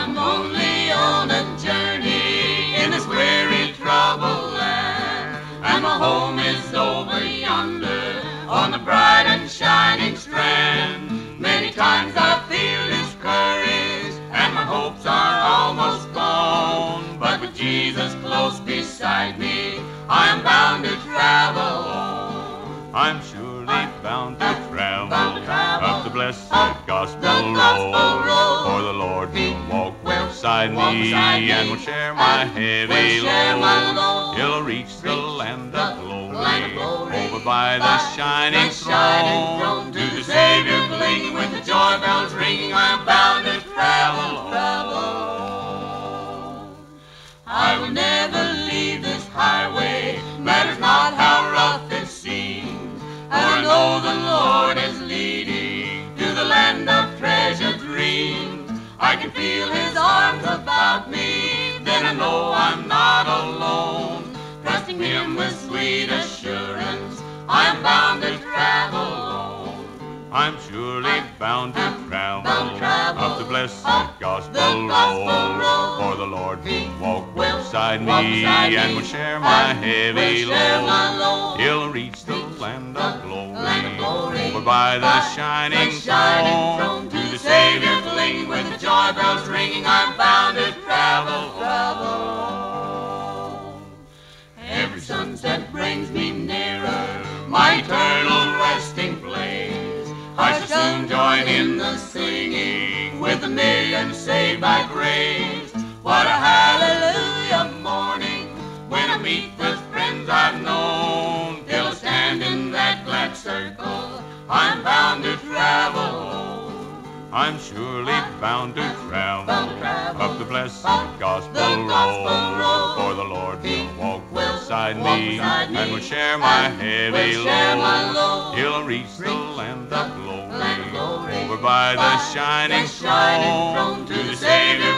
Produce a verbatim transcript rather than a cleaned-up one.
I'm only on a journey in this weary, troubled land, and my home is over yonder on the bright and shining strand. Many times I feel discouraged and my hopes are almost gone, but with Jesus close beside me, I am bound to travel on. I'm surely bound to travel, bound to travel up the blessed up gospel, the gospel road, road. for the Lord will walk beside walk me, beside me, and will share my and heavy will share load. my load. He'll reach the land of the glory, land of glory, over by the by shining the shining throne, to the Savior clinging, with the joy bells ringing, I'm bound to travel on. I will never leave this highway, matters not how rough it seems, for I know the Lord is leading to the land of treasured dreams. I can feel His arms about me, then I know I'm not alone. Trusting Him with sweet assurance, I am bound to travel on. I'm surely bound to travel, bound to travel up the blessed up gospel, the gospel road, road. for the Lord will walk will beside walk me, beside and me, will share my and heavy will share load. my load. He'll reach the land of the glory, land of glory, over by the by shining the shining throne, throne, to the Savior clinging, with the joy bells ringing, I'm bound to travel, travel. Every sunset brings me nearer my eternal resting place. I shall soon join in the singing with the millions saved by grace. What a hallelujah morning when I meet with friends I've known. Till I stand in that glad circle, I'm bound to travel. I'm surely bound to travel, bound to travel up the blessed up gospel, the gospel road, road. for the Lord will walk will beside walk me, beside me, and will share my and heavy will share my load. load. He'll reach the Reach land the of glory, land of glory, over by the by shining the shining throne, throne, to the Savior